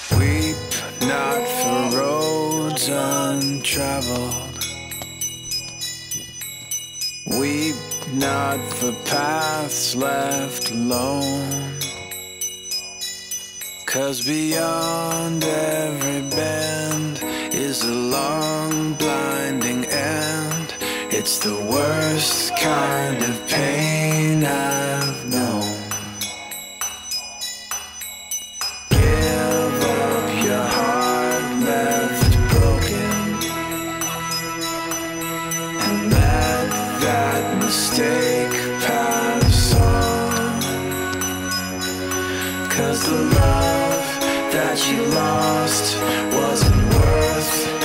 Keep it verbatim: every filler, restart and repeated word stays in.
Weep not for roads untraveled. Weep not for paths left alone. 'Cause beyond every bend is a long blinding end. It's the worst kind of pain I've known. Give up your heart left broken, and let that mistake pass on. 'Cause the love that you lost wasn't worth